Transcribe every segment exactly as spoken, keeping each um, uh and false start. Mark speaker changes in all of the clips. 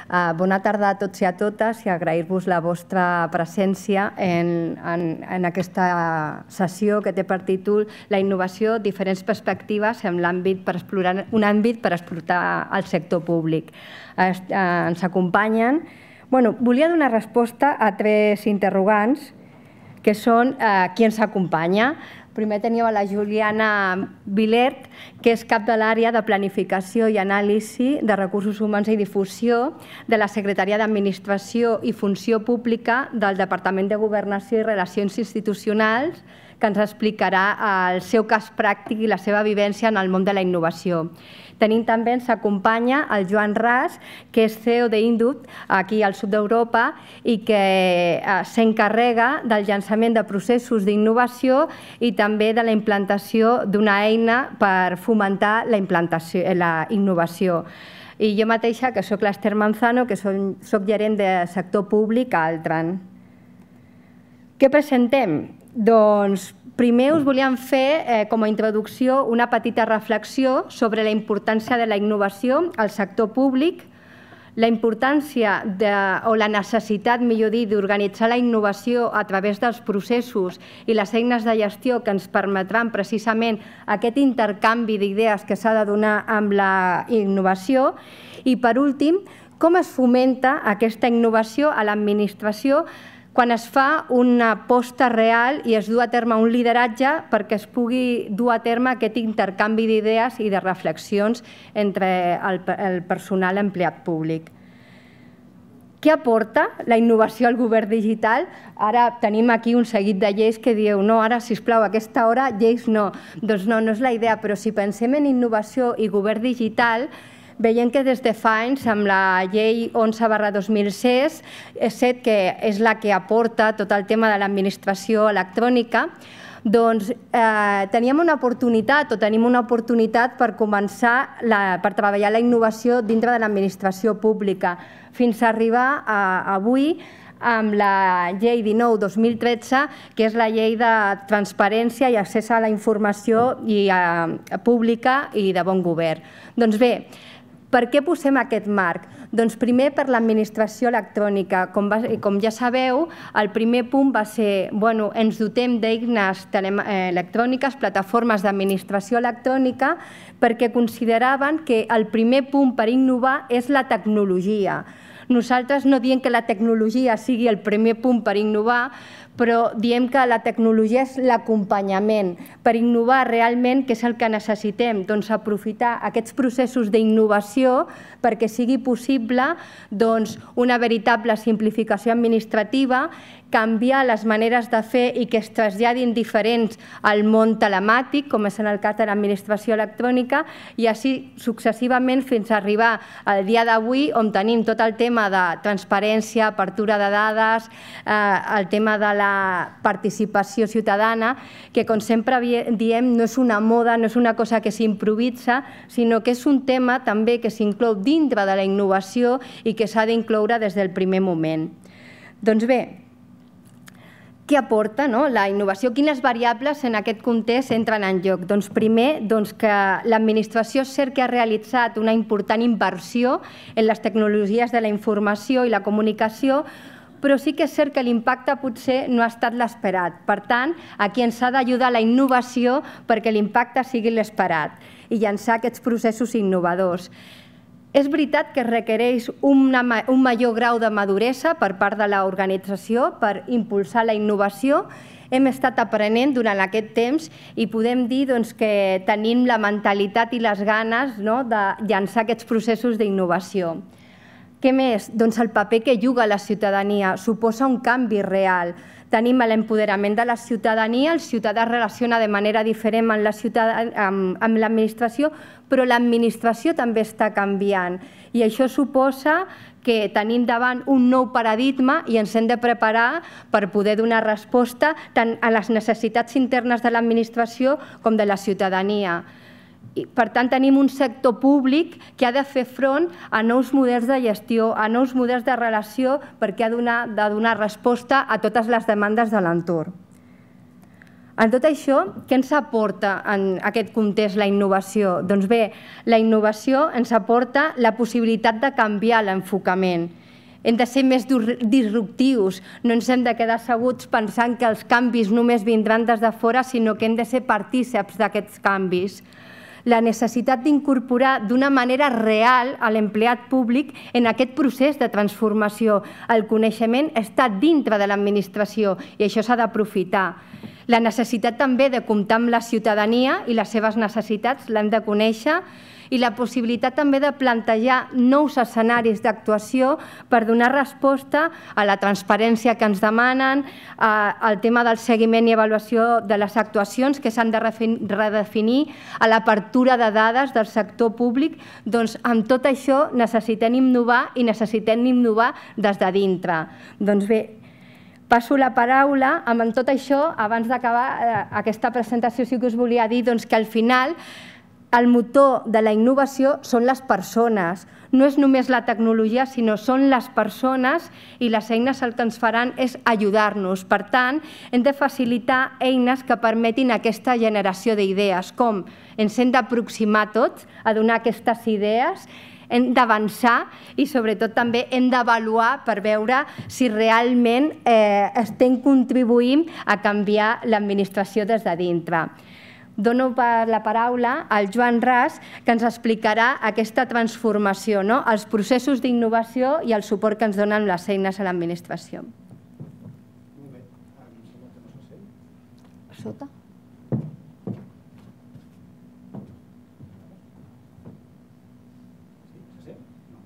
Speaker 1: Bona tarda a tots i a totes i agrair-vos la vostra presència en, en, en aquesta sessió que té per títol La innovació, diferents perspectives en l'àmbit per explorar, un àmbit per explotar el sector públic. Ens acompanyen. Bueno, volia donar resposta a tres interrogants que són eh, qui ens acompanya. Primer teníeu a la Juliana Vilert, que és cap de l'àrea de planificació i anàlisi de recursos humans i difusió de la Secretaria d'Administració i Funció Pública del Departament de Governació i Relacions Institucionals, que ens explicarà el seu cas pràctic i la seva vivència en el món de la innovació. Tenim també, ens acompanya el Joan Ras, que és C E O d'Indupt, aquí al sud d'Europa, i que s'encarrega del llançament de processos d'innovació i també de la implantació d'una eina per fomentar la implantació, la innovació. I jo mateixa, que soc l'Ester Manzano, que soc gerent de sector públic a Altran. Què presentem? Doncs primer us volíem fer, eh, com a introducció, una petita reflexió sobre la importància de la innovació al sector públic, la importància de, o la necessitat, millor dit, d'organitzar la innovació a través dels processos i les eines de gestió que ens permetran precisament aquest intercanvi d'idees que s'ha de donar amb la innovació i, per últim, com es fomenta aquesta innovació a l'administració quan es fa una aposta real i es du a terme un lideratge perquè es pugui dur a terme aquest intercanvi d'idees i de reflexions entre el personal empleat públic. Què aporta la innovació al govern digital? Ara tenim aquí un seguit de lleis que dieu, no, ara, sisplau, a aquesta hora, lleis no. Doncs no, no és la idea, però si pensem en innovació i govern digital, veiem que des de fa anys, amb la llei onze barra dos mil set, que és la que aporta tot el tema de l'administració electrònica, doncs teníem una oportunitat o tenim una oportunitat per començar, per treballar la innovació dintre de l'administració pública, fins a arribar a avui amb la llei dinou dos mil tretze, que és la llei de transparència i accés a la informació pública i de bon govern. Doncs bé, per què posem aquest marc? Doncs primer per l'administració electrònica. Com ja sabeu, el primer punt va ser, bueno, ens dotem d'eines electròniques, plataformes d'administració electrònica, perquè consideraven que el primer punt per innovar és la tecnologia. Nosaltres no diem que la tecnologia sigui el primer punt per innovar, però diem que la tecnologia és l'acompanyament. Per innovar realment, què és el que necessitem? Doncs aprofitar aquests processos d'innovació perquè sigui possible una veritable simplificació administrativa, canviar les maneres de fer i que es traslladin diferents al món telemàtic, com és en el cas de l'administració electrònica, i així successivament fins a arribar al dia d'avui on tenim tot el tema de transparència, apertura de dades, el tema de la participació ciutadana, que com sempre diem no és una moda, no és una cosa que s'improvisa, sinó que és un tema també que s'inclou dintre de la innovació i que s'ha d'incloure des del primer moment. Doncs bé, què aporta la innovació? Quines variables en aquest context entren en joc? Doncs primer, que l'administració és cert que ha realitzat una important inversió en les tecnologies de la informació i la comunicació, però sí que és cert que l'impacte potser no ha estat l'esperat. Per tant, aquí ens ha d'ajudar la innovació perquè l'impacte sigui l'esperat i llançar aquests processos innovadors. És veritat que es requereix un major grau de maduresa per part de l'organització per impulsar la innovació. Hem estat aprenent durant aquest temps i podem dir que tenim la mentalitat i les ganes de llançar aquests processos d'innovació. Què més? Doncs el paper que juga la ciutadania suposa un canvi real. Tenim l'empoderament de la ciutadania, el ciutadà es relaciona de manera diferent amb l'administració, però l'administració també està canviant i això suposa que tenim davant un nou paradigma i ens hem de preparar per poder donar resposta tant a les necessitats internes de l'administració com de la ciutadania. Per tant, tenim un sector públic que ha de fer front a nous models de gestió, a nous models de relació, perquè ha de donar resposta a totes les demandes de l'entorn. En tot això, què ens aporta en aquest context la innovació? Doncs bé, la innovació ens aporta la possibilitat de canviar l'enfocament. Hem de ser més disruptius, no ens hem de quedar asseguts pensant que els canvis només vindran des de fora, sinó que hem de ser partíceps d'aquests canvis. La necessitat d'incorporar d'una manera real a l'empleat públic en aquest procés de transformació. El coneixement està dintre de l'administració i això s'ha d'aprofitar. La necessitat també de comptar amb la ciutadania i les seves necessitats l'hem de conèixer, i la possibilitat també de plantejar nous escenaris d'actuació per donar resposta a la transparència que ens demanen, al tema del seguiment i avaluació de les actuacions que s'han de redefinir, a l'apertura de dades del sector públic. Doncs amb tot això necessitem innovar i necessitem innovar des de dintre. Doncs bé, passo la paraula. Amb tot això, abans d'acabar aquesta presentació, sí que us volia dir que al final el motor de la innovació són les persones. No és només la tecnologia, sinó són les persones i les eines el que ens faran és ajudar-nos. Per tant, hem de facilitar eines que permetin aquesta generació d'idees, com ens hem d'aproximar tots a donar aquestes idees, hem d'avançar i sobretot també hem d'avaluar per veure si realment estem contribuint a canviar l'administració des de dintre. Dono la paraula al Joan Ras, que ens explicarà aquesta transformació, els processos d'innovació i el suport que ens donen les eines a l'administració.
Speaker 2: Molt bé. Em sembla que no se sent.
Speaker 1: A sota?
Speaker 2: Sí? Se sent? No.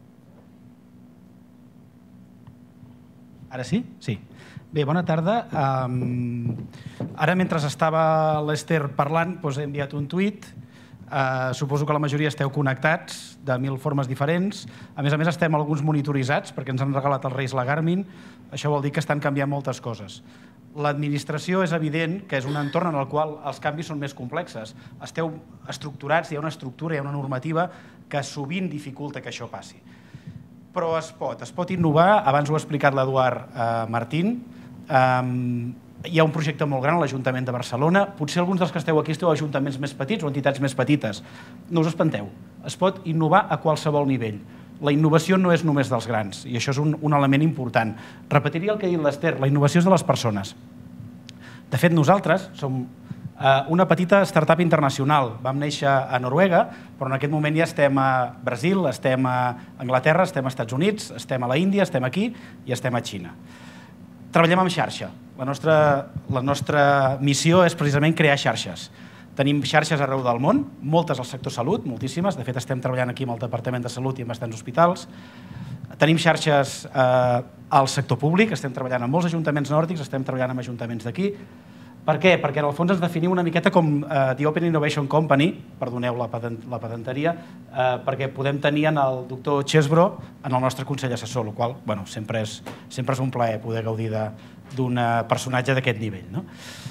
Speaker 2: Ara sí? Sí. Bé, bona tarda. Ara, mentre estava l'Ester parlant, he enviat un tuit. Suposo que la majoria esteu connectats de mil formes diferents. A més a més, estem alguns monitoritzats perquè ens han regalat els Reis la Garmin. Això vol dir que estan canviant moltes coses. L'administració és evident que és un entorn en el qual els canvis són més complexes. Esteu estructurats, hi ha una estructura, hi ha una normativa que sovint dificulta que això passi. Però es pot, es pot innovar. Abans ho ha explicat l'Eduard Martín. Hi ha un projecte molt gran a l'Ajuntament de Barcelona. Potser alguns dels que esteu aquí esteu a ajuntaments més petits o entitats més petites. No us espanteu. Es pot innovar a qualsevol nivell. La innovació no és només dels grans i això és un element important. Repetiria el que ha dit l'Ester, la innovació és de les persones. De fet, nosaltres som una petita startup internacional. Vam néixer a Noruega, però en aquest moment ja estem a Brasil, estem a Anglaterra, estem als Estats Units, estem a la Índia, estem aquí i estem a Xina. Treballem amb xarxa. La nostra missió és precisament crear xarxes. Tenim xarxes arreu del món, moltes al sector salut, moltíssimes. De fet, estem treballant aquí amb el Departament de Salut i en bastants hospitals. Tenim xarxes al sector públic, estem treballant amb molts ajuntaments nòrdics, estem treballant amb ajuntaments d'aquí. Per què? Perquè en el fons ens definim una miqueta com The Open Innovation Company, perdoneu la pedanteria, perquè podem tenir el doctor Chesbro en el nostre Consell Assessor, el qual sempre és un plaer poder gaudir d'un personatge d'aquest nivell.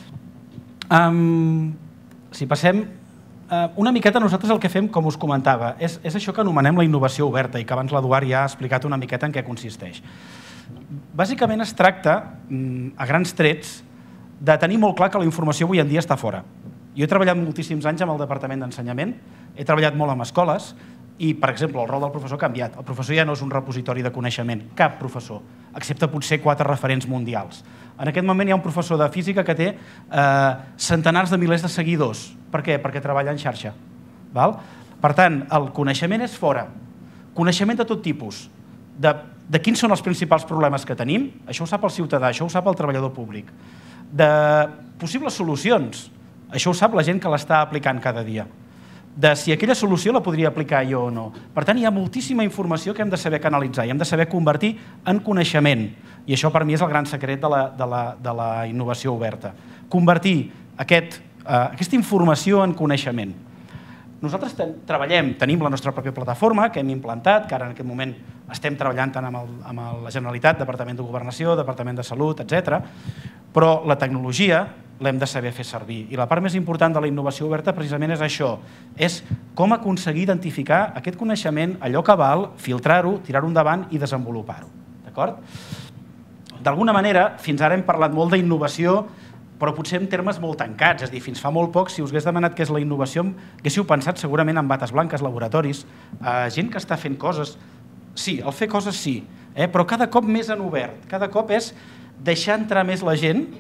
Speaker 2: Si passem, una miqueta nosaltres el que fem, com us comentava, és això que anomenem la innovació oberta i que abans l'Eduard ja ha explicat una miqueta en què consisteix. Bàsicament es tracta, a grans trets, de tenir molt clar que la informació avui en dia està fora. Jo he treballat moltíssims anys amb el Departament d'Ensenyament, he treballat molt amb escoles i, per exemple, el rol del professor ha canviat. El professor ja no és un repositori de coneixement, cap professor, excepte potser quatre referents mundials. En aquest moment hi ha un professor de física que té centenars de milers de seguidors. Per què? Perquè treballa en xarxa. Per tant, el coneixement és fora. Coneixement de tot tipus. De quins són els principals problemes que tenim, això ho sap el ciutadà, això ho sap el treballador públic. De possibles solucions, això ho sap la gent que l'està aplicant cada dia. De si aquella solució la podria aplicar jo o no. Per tant, hi ha moltíssima informació que hem de saber canalitzar i hem de saber convertir en coneixement. I això per mi és el gran secret de la innovació oberta. Convertir aquesta informació en coneixement. Nosaltres treballem, tenim la nostra pròpia plataforma que hem implantat, que ara en aquest moment estem treballant tant amb la Generalitat, Departament de Governació, Departament de Salut, etcètera. Però la tecnologia l'hem de saber fer servir. I la part més important de la innovació oberta precisament és això, és com aconseguir identificar aquest coneixement, allò que val, filtrar-ho, tirar-ho endavant i desenvolupar-ho. D'acord? D'alguna manera, fins ara hem parlat molt d'innovació però potser en termes molt tancats, és a dir, fins fa molt poc, si us hagués demanat què és la innovació, haguéssiu pensat segurament en bates blanques, laboratoris, gent que està fent coses. Sí, el fer coses sí, però cada cop més en obert, cada cop és deixar entrar més la gent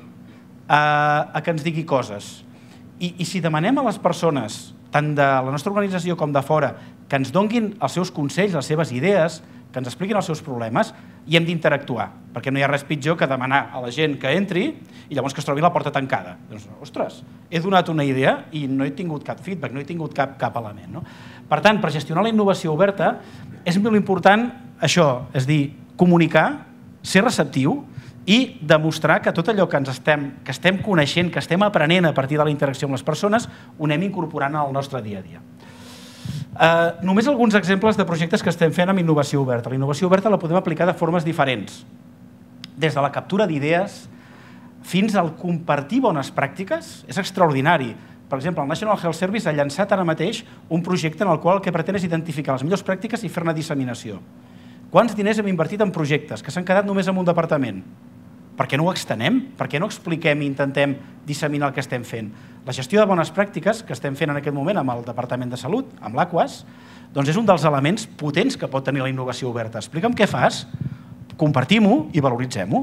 Speaker 2: a que ens digui coses. I si demanem a les persones, tant de la nostra organització com de fora, que ens donguin els seus consells, les seves idees, que ens expliquin els seus problemes, i hem d'interactuar, perquè no hi ha res pitjor que demanar a la gent que entri i llavors que es trobi la porta tancada. Doncs, ostres, he donat una idea i no he tingut cap feedback, no he tingut cap, cap element. No? Per tant, per gestionar la innovació oberta és molt important això, és dir, comunicar, ser receptiu i demostrar que tot allò que ens estem, que estem coneixent, que estem aprenent a partir de la interacció amb les persones, ho anem incorporant al nostre dia a dia. Uh, només alguns exemples de projectes que estem fent amb innovació oberta. La innovació oberta la podem aplicar de formes diferents, des de la captura d'idees fins al compartir bones pràctiques. És extraordinari. Per exemple, el National Health Service ha llançat ara mateix un projecte en el qual el que pretén és identificar les millors pràctiques i fer-ne disseminació. Quants diners hem invertit en projectes que s'han quedat només en un departament? Per què no ho extenem? Per què no expliquem i intentem disseminar el que estem fent? La gestió de bones pràctiques que estem fent en aquest moment amb el Departament de Salut, amb l'Aquas, doncs és un dels elements potents que pot tenir la innovació oberta. Explica'm què fas, compartim-ho i valoritzem-ho.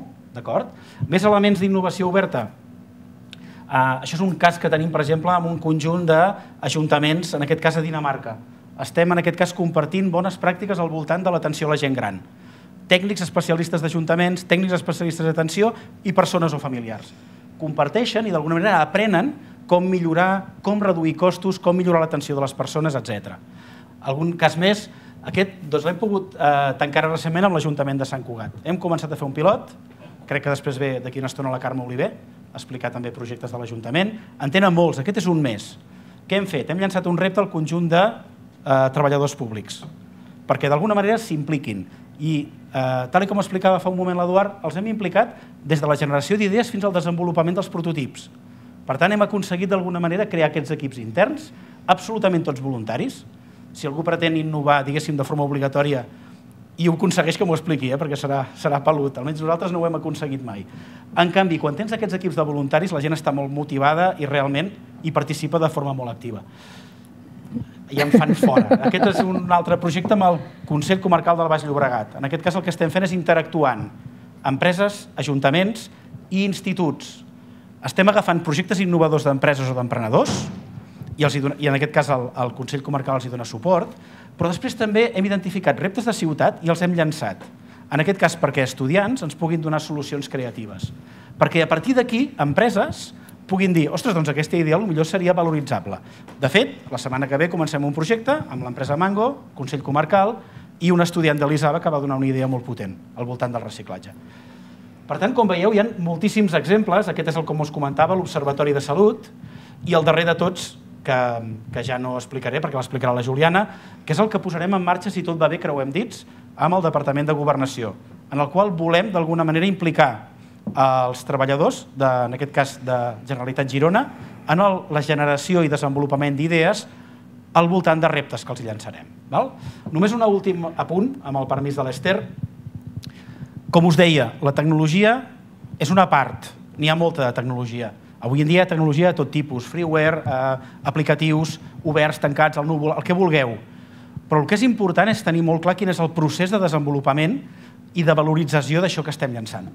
Speaker 2: Més elements d'innovació oberta. Això és un cas que tenim, per exemple, amb un conjunt d'ajuntaments, en aquest cas a Dinamarca. Estem, en aquest cas, compartint bones pràctiques al voltant de l'atenció a la gent gran. Tècnics especialistes d'ajuntaments, tècnics especialistes d'atenció i persones o familiars. Comparteixen i d'alguna manera aprenen com millorar, com reduir costos, com millorar l'atenció de les persones, etcètera. Algun cas més, aquest l'hem pogut tancar recentment amb l'Ajuntament de Sant Cugat. Hem començat a fer un pilot, crec que després ve d'aquí una estona la Carme Oliver, a explicar també projectes de l'Ajuntament. En tenen molts, aquest és un mes. Què hem fet? Hem llançat un repte al conjunt de treballadors públics, perquè d'alguna manera s'impliquin. I, tal com explicava fa un moment l'Eduard, els hem implicat des de la generació d'idees fins al desenvolupament dels prototips. Per tant, hem aconseguit d'alguna manera crear aquests equips interns, absolutament tots voluntaris. Si algú pretén innovar, diguéssim, de forma obligatòria, i ho aconsegueix que m'ho expliqui, perquè serà pelut. Almenys nosaltres no ho hem aconseguit mai. En canvi, quan tens aquests equips de voluntaris, la gent està molt motivada i realment hi participa de forma molt activa. I em fan fora. Aquest és un altre projecte amb el Consell Comarcal del Baix Llobregat. En aquest cas el que estem fent és interactuant empreses, ajuntaments i instituts. Estem agafant projectes innovadors d'empreses o d'emprenedors i en aquest cas el Consell Comarcal els hi dona suport, però després també hem identificat reptes de ciutat i els hem llançat. En aquest cas perquè estudiants ens puguin donar solucions creatives. Perquè a partir d'aquí, empreses puguin dir, ostres, doncs aquesta idea potser seria valoritzable. De fet, la setmana que ve comencem un projecte amb l'empresa Mango, Consell Comarcal, i un estudiant de l'I S A B que va donar una idea molt potent al voltant del reciclatge. Per tant, com veieu, hi ha moltíssims exemples. Aquest és el com us comentava, l'Observatori de Salut, i el darrer de tots, que ja no explicaré perquè l'explicarà la Juliana, que és el que posarem en marxa, si tot va bé, creuem dits, amb el Departament de Governació, en el qual volem d'alguna manera implicar els treballadors, en aquest cas de Generalitat Girona, en la generació i desenvolupament d'idees al voltant de reptes que els llançarem. Només un últim apunt, amb el permís de l'Ester. Com us deia, la tecnologia és una part, n'hi ha molta de tecnologia. Avui en dia hi ha tecnologia de tot tipus, freeware, aplicatius, oberts, tancats, al núvol, el que vulgueu. Però el que és important és tenir molt clar quin és el procés de desenvolupament i de valorització d'això que estem llançant.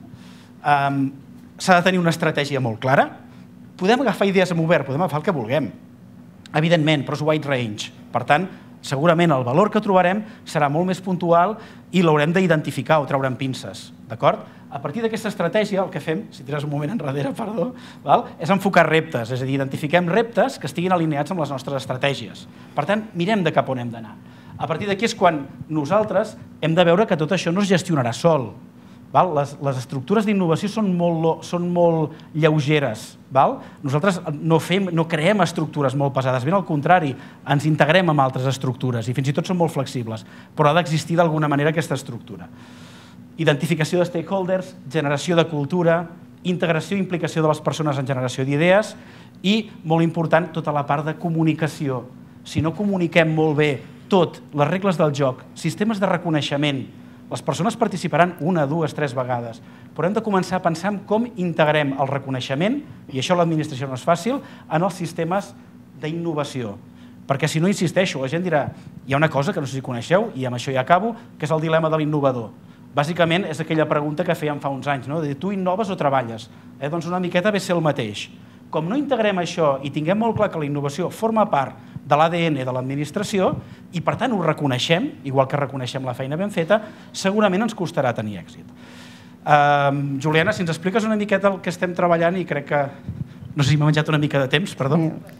Speaker 2: S'ha de tenir una estratègia molt clara. Podem agafar idees en obert, podem agafar el que vulguem, evidentment, però és wide range. Per tant, segurament el valor que trobarem serà molt més puntual i l'haurem d'identificar o treure amb pinces. A partir d'aquesta estratègia, el que fem, si tires un moment enrere, perdó, és enfocar reptes, és a dir, identifiquem reptes que estiguin alineats amb les nostres estratègies. Per tant, mirem de cap on hem d'anar. A partir d'aquí és quan nosaltres hem de veure que tot això no es gestionarà sol. Les estructures d'innovació són molt lleugeres. Nosaltres no creem estructures molt pesades, ben al contrari, ens integrem amb altres estructures i fins i tot són molt flexibles, però ha d'existir d'alguna manera aquesta estructura. Identificació de stakeholders, generació de cultura, integració i implicació de les persones en generació d'idees i, molt important, tota la part de comunicació. Si no comuniquem molt bé tot, les regles del joc, sistemes de reconeixement Les persones participaran una, dues, tres vegades, però hem de començar a pensar en com integrem el reconeixement, i això l'administració no és fàcil, en els sistemes d'innovació. Perquè si no, insisteixo, la gent dirà, hi ha una cosa que no sé si coneixeu, i amb això ja acabo, que és el dilema de l'innovador. Bàsicament és aquella pregunta que fèiem fa uns anys, no? De tu innoves o treballes? Eh? Doncs una miqueta ve ser el mateix. Com no integrem això i tinguem molt clar que la innovació forma part de l'A D N de l'administració i per tant ho reconeixem, igual que reconeixem la feina ben feta, segurament ens costarà tenir èxit. Uh, Juliana, si ens expliques una miqueta el que estem treballant i crec que... No sé si m'ha menjat una mica de temps, perdó.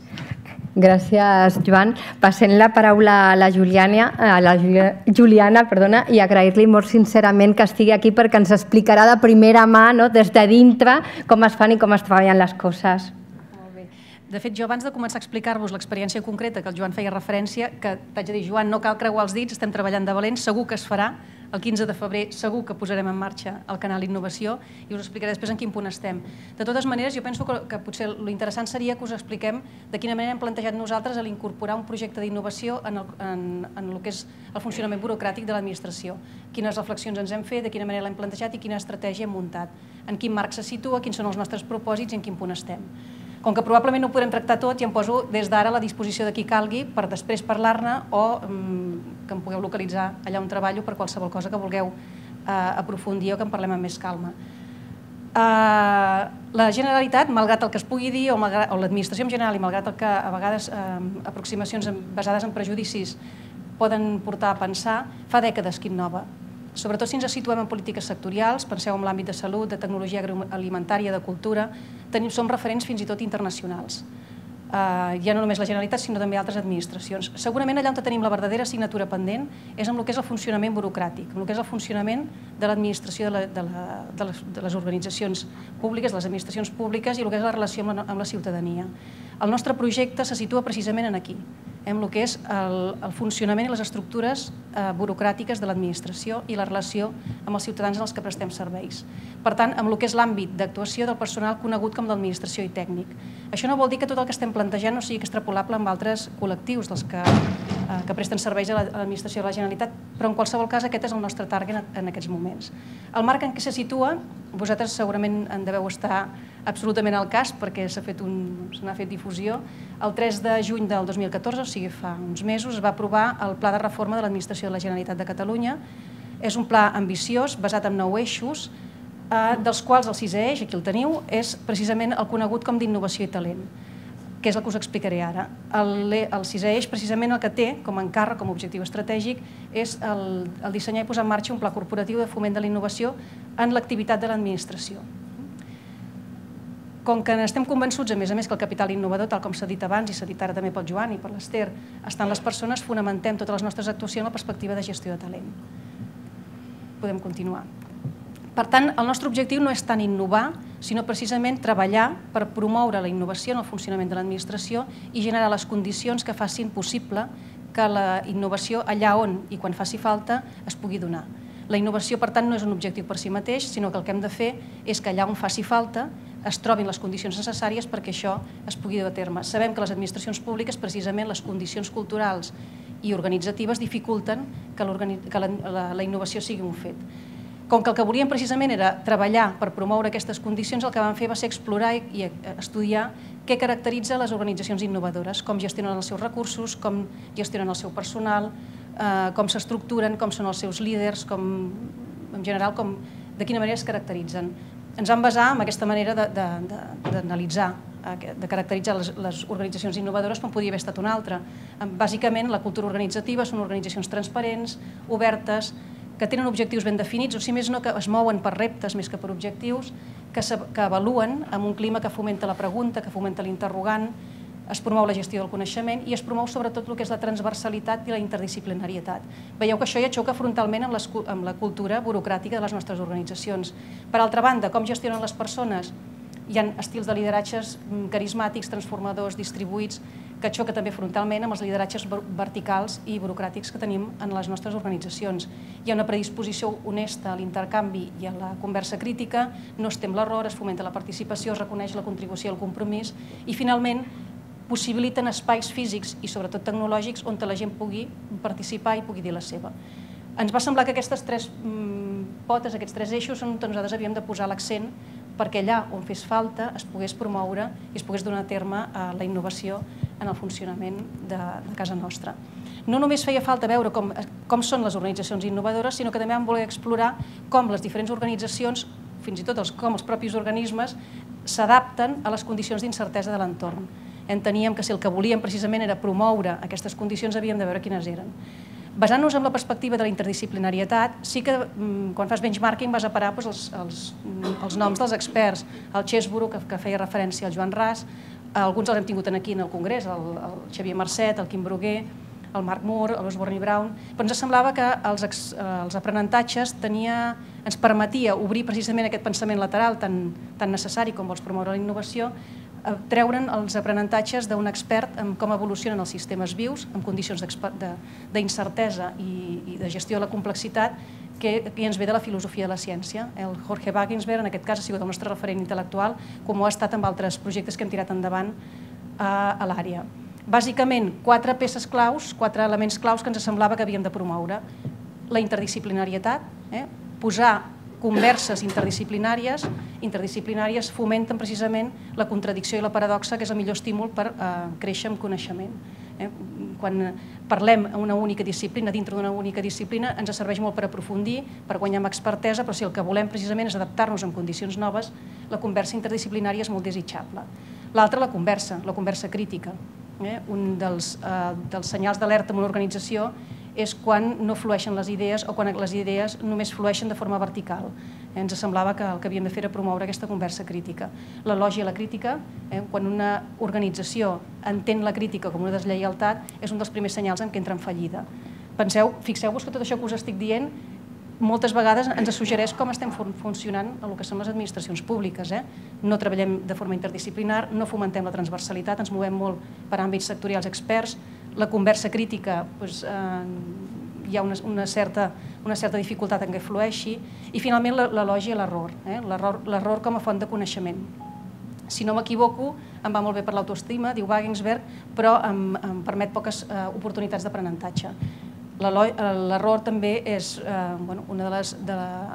Speaker 1: Gràcies, Joan. Passem la paraula a la Juliana, a la Juliana perdona, i agrair-li molt sincerament que estigui aquí perquè ens explicarà de primera mà, no, des de dintre, com es fan i com es treballen les coses.
Speaker 3: De fet, jo abans de començar a explicar-vos l'experiència concreta que el Joan feia referència, que t'haig de dir, Joan, no cal creuar els dits, estem treballant de valent, segur que es farà. El quinze de febrer segur que posarem en marxa el canal Innovació i us explicaré després en quin punt estem. De totes maneres, jo penso que, que potser l'interessant seria que us expliquem de quina manera hem plantejat nosaltres a l'incorporar un projecte d'innovació en, el, en, en el que és el funcionament burocràtic de l'administració. Quines reflexions ens hem fet, de quina manera l'hem plantejat i quina estratègia hem muntat. En quin marc se situa, quins són els nostres propòsits i en quin punt estem. Com que probablement no ho podrem tractar tot, ja em poso des d'ara a la disposició de qui calgui per després parlar-ne o um, que em pugueu localitzar allà on treballo per qualsevol cosa que vulgueu uh, aprofundir o que en parlem amb més calma. Uh, la Generalitat, malgrat el que es pugui dir, o, o l'administració en general, i malgrat el que a vegades uh, aproximacions basades en prejudicis poden portar a pensar, fa dècades que innova. Sobretot si ens situem en polítiques sectorials, penseu en l'àmbit de salut, de tecnologia agroalimentària, de cultura, tenim, som referents fins i tot internacionals. Uh, ja no només la Generalitat, sinó també altres administracions. Segurament allà on tenim la verdadera assignatura pendent és en el que és el funcionament burocràtic, en el que és el funcionament de l'administració de, la, de, la, de, les, de les organitzacions públiques, de les administracions públiques i el que és la relació amb la, amb la ciutadania. El nostre projecte se situa precisament en aquí, en el que és el, el funcionament i les estructures eh, burocràtiques de l'administració i la relació amb els ciutadans en els que prestem serveis. Per tant, amb el que és l'àmbit d'actuació del personal conegut com d'administració i tècnic. Això no vol dir que tot el que estem plantejant no sigui extrapolable amb altres col·lectius dels que, eh, que presten serveis a l'administració de la Generalitat, però en qualsevol cas aquest és el nostre target en aquests moments. El marc en què se situa, vosaltres segurament en deveu estar absolutament al cas perquè s'ha fet un, se n'ha fet difusió. El tres de juny del dos mil catorze, o sigui fa uns mesos, es va aprovar el Pla de Reforma de l'Administració de la Generalitat de Catalunya. És un pla ambiciós, basat en nou eixos, eh, dels quals el sisè eix, aquí el teniu, és precisament el conegut com d'innovació i talent, que és el que us explicaré ara. El, el sisè eix, precisament el que té com a encàrrec, com a objectiu estratègic, és el, el dissenyar i posar en marxa un pla corporatiu de foment de la innovació en l'activitat de l'administració. Com que estem convençuts, a més a més, que el capital innovador, tal com s'ha dit abans i s'ha dit ara també pel Joan i per l'Ester, està en les persones, fonamentem totes les nostres actuacions en la perspectiva de gestió de talent. Podem continuar. Per tant, el nostre objectiu no és tant innovar, sinó precisament treballar per promoure la innovació en el funcionament de l'administració i generar les condicions que facin possible que la innovació allà on i quan faci falta es pugui donar. La innovació, per tant, no és un objectiu per si mateix, sinó que el que hem de fer és que allà on faci falta es trobin les condicions necessàries perquè això es pugui dur a terme. Sabem que les administracions públiques, precisament les condicions culturals i organitzatives, dificulten que, que la, la, la innovació sigui un fet. Com que el que volíem precisament era treballar per promoure aquestes condicions, el que vam fer va ser explorar i, i estudiar què caracteritza les organitzacions innovadores, com gestionen els seus recursos, com gestionen el seu personal, eh, com s'estructuren, com són els seus líders, com, en general, com, de quina manera es caracteritzen. Ens vam basar en aquesta manera d'analitzar, de, de, de caracteritzar les, les organitzacions innovadores com podia haver estat una altra. Bàsicament, la cultura organitzativa són organitzacions transparents, obertes, que tenen objectius ben definits, o si més no, que es mouen per reptes més que per objectius, que, que avaluen amb un clima que fomenta la pregunta, que fomenta l'interrogant, es promou la gestió del coneixement i es promou sobretot el que és la transversalitat i la interdisciplinarietat. Veieu que això ja xoca frontalment amb, les, amb la cultura burocràtica de les nostres organitzacions. Per altra banda, com gestionen les persones? Hi ha estils de lideratges carismàtics, transformadors, distribuïts, que xoca també frontalment amb els lideratges verticals i burocràtics que tenim en les nostres organitzacions. Hi ha una predisposició honesta a l'intercanvi i a la conversa crítica, no es tem l'error, es fomenta la participació, es reconeix la contribució i el compromís i, finalment, possibiliten espais físics i sobretot tecnològics on la gent pugui participar i pugui dir la seva. Ens va semblar que aquestes tres potes, aquests tres eixos, on nosaltres havíem de posar l'accent perquè allà on fes falta es pogués promoure i es pogués donar a terme la innovació en el funcionament de casa nostra. No només feia falta veure com, com són les organitzacions innovadores, sinó que també vam voler explorar com les diferents organitzacions, fins i tot els, com els propis organismes, s'adapten a les condicions d'incertesa de l'entorn. Enteníem que si el que volíem precisament era promoure aquestes condicions, havíem de veure quines eren. Basant-nos en la perspectiva de la interdisciplinarietat, sí que quan fas benchmarking vas a parar doncs, els, els, els noms dels experts, el Chesbrough, que, que feia referència al Joan Ras, alguns els hem tingut aquí en el Congrés, el, el Xavier Marcet, el Quim Bruguer, el Marc Moore, l'Osborne Brown, però ens semblava que els, els aprenentatges tenia, ens permetia obrir precisament aquest pensament lateral tan, tan necessari com vols promoure la innovació, treure'n els aprenentatges d'un expert en com evolucionen els sistemes vius, en condicions d'incertesa i, i de gestió de la complexitat, que, que ens ve de la filosofia de la ciència. El Jorge Wagensberg, en aquest cas, ha sigut el nostre referent intel·lectual, com ho ha estat amb altres projectes que hem tirat endavant a, a l'àrea. Bàsicament, quatre peces claus, quatre elements claus que ens semblava que havíem de promoure. La interdisciplinarietat, eh? posar converses interdisciplinàries, interdisciplinàries fomenten precisament la contradicció i la paradoxa, que és el millor estímul per eh, créixer amb coneixement. Eh? Quan parlem en una única disciplina, dintre d'una única disciplina, ens serveix molt per aprofundir, per guanyar amb expertesa, però si el que volem precisament és adaptar-nos en condicions noves, la conversa interdisciplinària és molt desitjable. L'altra, la conversa, la conversa crítica. Eh? Un dels, eh, dels senyals d'alerta en una organització és quan no flueixen les idees o quan les idees només flueixen de forma vertical. Eh, ens semblava que el que havíem de fer era promoure aquesta conversa crítica. L'elogi a la crítica, eh, quan una organització entén la crítica com una deslleialtat, és un dels primers senyals en què entra en fallida. Penseu, fixeu-vos que tot això que us estic dient moltes vegades ens suggereix com estem funcionant en el que són les administracions públiques. Eh? No treballem de forma interdisciplinar, no fomentem la transversalitat, ens movem molt per àmbits sectorials experts, la conversa crítica doncs, eh, hi ha una, una, certa, una certa dificultat en què flueixi, i finalment l'elogi a l'error, eh? l'error com a font de coneixement. Si no m'equivoco, em va molt bé per l'autoestima, diu Wagensberg, però em, em permet poques eh, oportunitats d'aprenentatge. L'error també és eh, bueno, una de les, de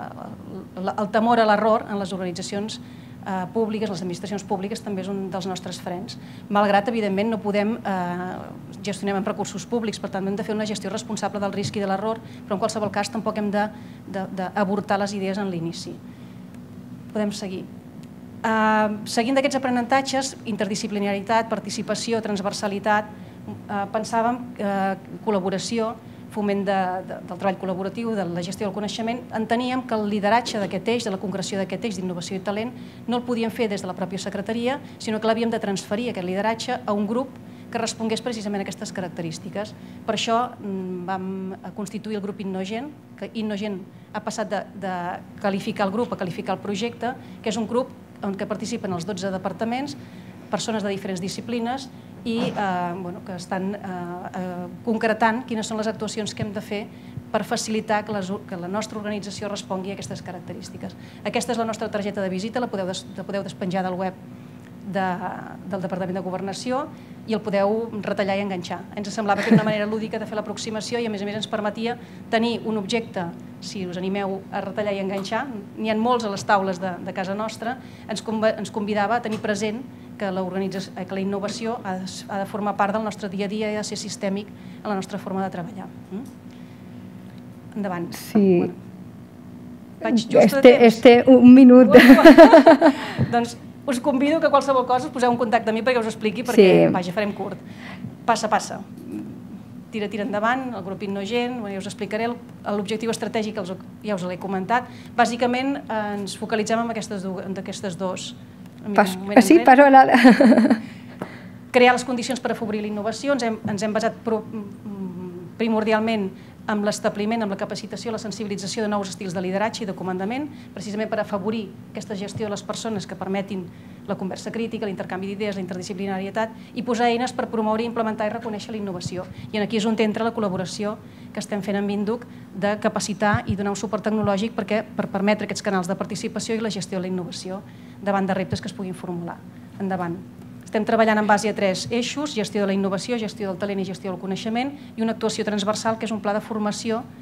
Speaker 3: la, el temor a l'error en les organitzacions eh, públiques, les administracions públiques, també és un dels nostres frens. Malgrat, evidentment, no podem eh, gestionem amb recursos públics, per tant, hem de fer una gestió responsable del risc i de l'error, però en qualsevol cas tampoc hem d'avortar les idees en l'inici. Podem seguir. Uh, seguint d'aquests aprenentatges, interdisciplinaritat, participació, transversalitat, uh, pensàvem uh, col·laboració, foment de, de, del treball col·laboratiu, de la gestió del coneixement, enteníem que el lideratge d'aquest eix, de la concreció d'aquest eix d'innovació i talent, no el podíem fer des de la pròpia secretaria, sinó que l'havíem de transferir, aquest lideratge, a un grup que respongués precisament a aquestes característiques. Per això vam constituir el grup Innogen, que Innogen ha passat de, de qualificar el grup a qualificar el projecte, que és un grup en què participen els dotze departaments, persones de diferents disciplines i eh, bueno, que estan eh, eh, concretant quines són les actuacions que hem de fer per facilitar que, les, que la nostra organització respongui a aquestes característiques. Aquesta és la nostra targeta de visita, la podeu, des, la podeu despenjar del web de, del Departament de Governació i el podeu retallar i enganxar. Ens semblava que era una manera lúdica de fer l'aproximació i a més a més ens permetia tenir un objecte, si us animeu a retallar i enganxar, n'hi ha molts a les taules de, de casa nostra, ens, ens convidava a tenir present que la, que la innovació ha de, ha de formar part del nostre dia a dia i ha de ser sistèmic en la nostra forma de treballar. Mm? Endavant.
Speaker 1: Sí.
Speaker 3: Bueno. Vaig just
Speaker 1: este, de temps. Este un minut.
Speaker 3: Doncs us convido que qualsevol cosa us poseu en contacte amb mi perquè us expliqui, perquè, sí. Vaja, farem curt. Passa, passa. Tira, tira endavant, el grup Innogen, ja us explicaré l'objectiu estratègic, ja us l'he comentat. Bàsicament ens focalitzem en aquestes dues.
Speaker 1: Pas, sí, passo a la...
Speaker 3: Crear les condicions per afavorir la innovació. Ens hem, ens hem basat pro, primordialment amb l'establiment, amb la capacitació, la sensibilització de nous estils de lideratge i de comandament, precisament per afavorir aquesta gestió de les persones que permetin la conversa crítica, l'intercanvi d'idees, la interdisciplinarietat i posar eines per promoure, implementar i reconèixer la innovació. I aquí és on entra la col·laboració que estem fent amb Vinduc de capacitar i donar un suport tecnològic perquè, per permetre aquests canals de participació i la gestió de la innovació davant de reptes que es puguin formular. Endavant. Estem treballant en base a tres eixos, gestió de la innovació, gestió del talent i gestió del coneixement, i una actuació transversal que és un pla de formació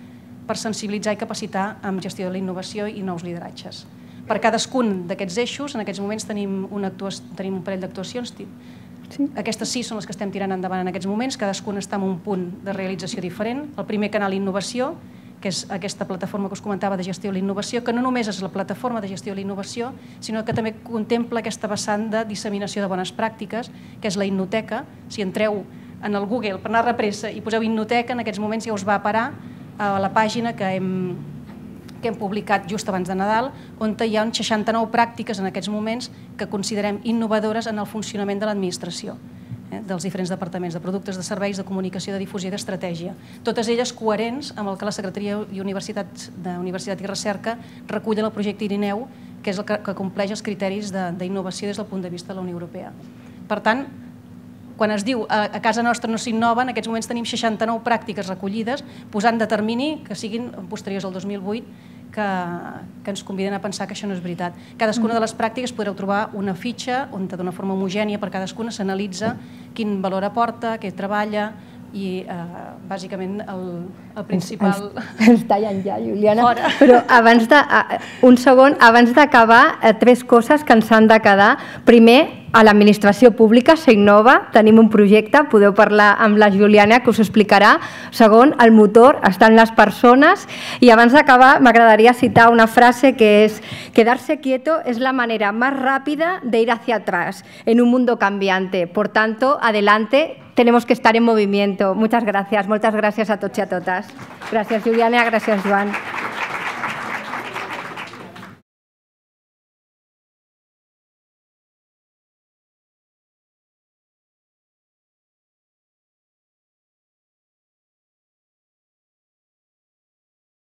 Speaker 3: per sensibilitzar i capacitar amb gestió de la innovació i nous lideratges. Per cadascun d'aquests eixos, en aquests moments tenim un parell d'actuacions. Aquestes sí són les que estem tirant endavant en aquests moments, cadascun està en un punt de realització diferent. El primer canal Innovació, que és aquesta plataforma que us comentava de gestió de la innovació, que no només és la plataforma de gestió de la innovació, sinó que també contempla aquesta vessant de disseminació de bones pràctiques, que és la Innoteca. Si entreu en el Google per anar a repressa i poseu Innoteca, en aquests moments ja us va parar a la pàgina que hem que hem publicat just abans de Nadal, on hi ha seixanta-nou pràctiques en aquests moments que considerem innovadores en el funcionament de l'administració, dels diferents departaments de productes, de serveis, de comunicació, de difusió i d'estratègia. Totes elles coherents amb el que la Secretaria d'Universitat i Recerca recull en el projecte Irineu, que és el que compleix els criteris d'innovació des del punt de vista de la Unió Europea. Per tant, quan es diu a casa nostra no s'innova, en aquests moments tenim seixanta-nou pràctiques recollides, posant de termini que siguin posteriors al dos mil vuit, que ens conviden a pensar que això no és veritat. Cadascuna de les pràctiques podreu trobar una fitxa on d'una forma homogènia per cadascuna s'analitza quin valor aporta, què treballa i bàsicament el principal...
Speaker 1: Ens tallen ja, Juliana. Però abans de... Un segon, abans d'acabar, tres coses que ens han de quedar. Primer, a l'administració pública s'innova, tenim un projecte, podeu parlar amb la Juliana que us ho explicarà. Segon, el motor està en les persones. I abans d'acabar m'agradaria citar una frase que és: quedarse quieto es la manera más rápida de ir hacia atrás en un mundo cambiante. Por tanto, adelante, tenemos que estar en movimiento. Muchas gracias, moltes gràcies a tots i a totes. Gràcies, Juliana, gràcies, Joan.